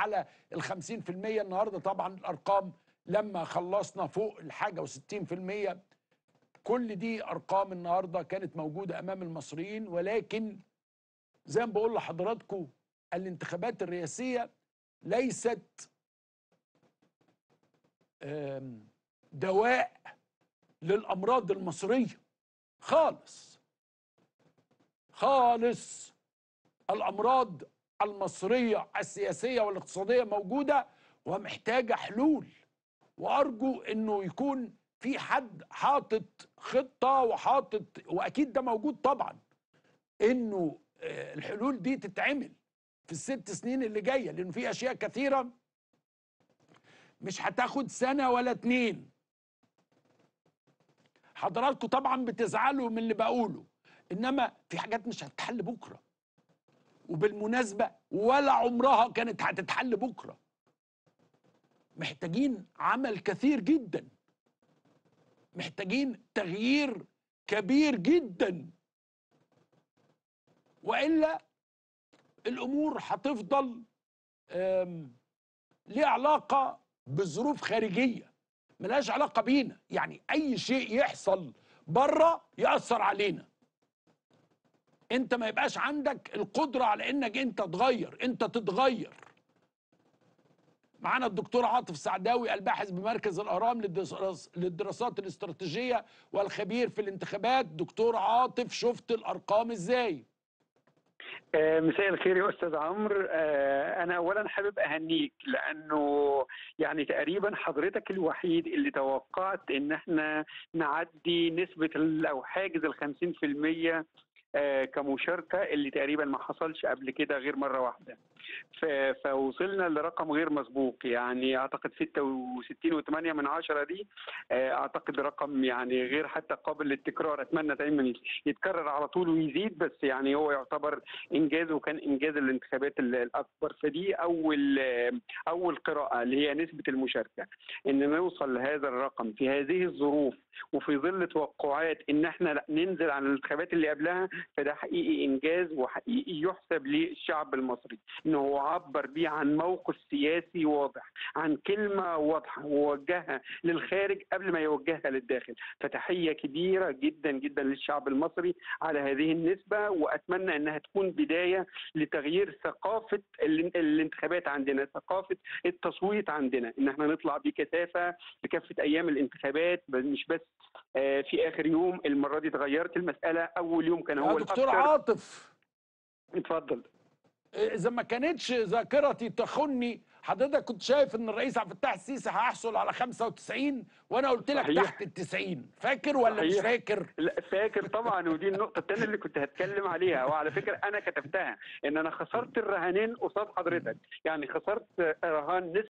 على ال 50%. النهارده طبعا الارقام لما خلصنا فوق الحاجه و60%. كل دي ارقام النهارده كانت موجوده امام المصريين، ولكن زي ما بقول لحضراتكم الانتخابات الرئاسيه ليست دواء للامراض المصريه خالص خالص. الامراض المصريه السياسيه والاقتصاديه موجوده ومحتاجه حلول، وارجو انه يكون في حد حاطط خطه وحاطط، واكيد ده موجود طبعا، انه الحلول دي تتعمل في ال6 سنين اللي جايه، لان في اشياء كثيره مش هتاخد سنه ولا 2. حضراتكم طبعا بتزعلوا من اللي بقوله، انما في حاجات مش هتتحل بكره، وبالمناسبه ولا عمرها كانت هتتحل بكره. محتاجين عمل كثير جدا، محتاجين تغيير كبير جدا، والا الامور هتفضل ليها علاقه بظروف خارجيه ملهاش علاقه بينا. يعني اي شيء يحصل بره ياثر علينا، انت ما يبقاش عندك القدره على انك انت تغير، انت تتغير. معانا الدكتور عاطف سعداوي الباحث بمركز الاهرام للدراسات الاستراتيجيه والخبير في الانتخابات. دكتور عاطف، شفت الارقام ازاي؟ مساء الخير يا استاذ عمرو. انا اولا حابب اهنيك، لانه يعني تقريبا حضرتك الوحيد اللي توقعت ان احنا نعدي نسبه او حاجز ال 50% كمشاركه، اللي تقريبا ما حصلش قبل كده غير مره واحده. فوصلنا لرقم غير مسبوق، يعني اعتقد 66.8 دي اعتقد رقم يعني غير حتى قابل للتكرار. اتمنى دايما يتكرر على طول ويزيد، بس يعني هو يعتبر انجاز، وكان انجاز الانتخابات الاكبر. فدي اول قراءه اللي هي نسبه المشاركه، ان نوصل لهذا الرقم في هذه الظروف وفي ظل توقعات ان احنا ننزل عن الانتخابات اللي قبلها. فده حقيقي انجاز، وحقيقي يحسب للشعب المصري انه هو عبر بيه عن موقف سياسي واضح، عن كلمه واضحه ووجهها للخارج قبل ما يوجهها للداخل. فتحيه كبيره جدا جدا للشعب المصري على هذه النسبه، واتمنى انها تكون بدايه لتغيير ثقافه الانتخابات عندنا، ثقافه التصويت عندنا، ان احنا نطلع بكثافه بكافه ايام الانتخابات، مش بس في اخر يوم. المره دي اتغيرت المساله، اول يوم كان هو دكتور الأكثر. عاطف، اتفضل. اذا ما كانتش ذاكرتي تخني، حضرتك كنت شايف ان الرئيس عبد الفتاح السيسي هيحصل على 95 وانا قلت لك صحيح. تحت ال90. فاكر ولا مش صحيح. فاكر؟ لا فاكر طبعا، ودي النقطه الثانيه اللي كنت هتكلم عليها. وعلى فكره انا كتبتها ان انا خسرت الرهانين قصاد حضرتك، يعني خسرت رهان